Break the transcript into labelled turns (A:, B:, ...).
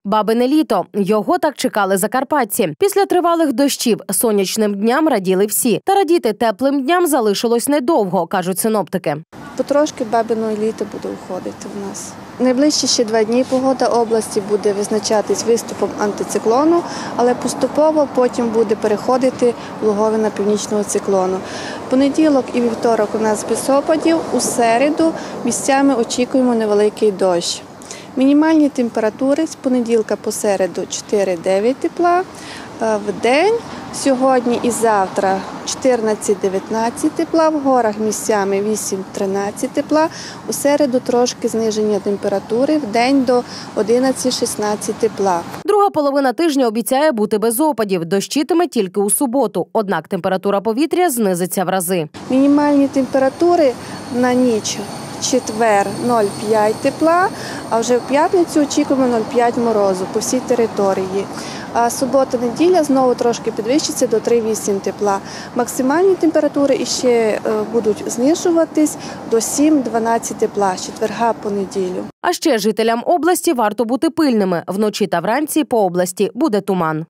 A: Бабине літо. Його так чекали закарпатці. Після тривалих дощів сонячним дням раділи всі. Та радіти теплим дням залишилось недовго, кажуть синоптики.
B: Потрошки бабине літо буде уходити в нас. Найближчі ще 2 дні погода області буде визначатись виступом антициклону, але поступово потім буде переходити в логовина північного циклону. Понеділок і вівторок у нас без опадів, у середу місцями очікуємо невеликий дощ. Мінімальні температури з понеділка по середу 4-9 тепла, в день сьогодні і завтра 14-19 тепла, в горах місцями 8-13 тепла, у середу трошки зниження температури, в день до 11-16 тепла.
A: Друга половина тижня обіцяє бути без опадів, дощитиме тільки у суботу, однак температура повітря знизиться в рази.
B: Мінімальні температури на ніч. Четвер 0,5 тепла, а вже в п'ятницю очікуємо 0,5 морозу по всій території. А субота-неділя знову трошки підвищиться до 3,8 тепла. Максимальні температури іще будуть знижуватись до 7-12 тепла з четверга по неділю.
A: А ще жителям області варто бути пильними. Вночі та вранці по області буде туман.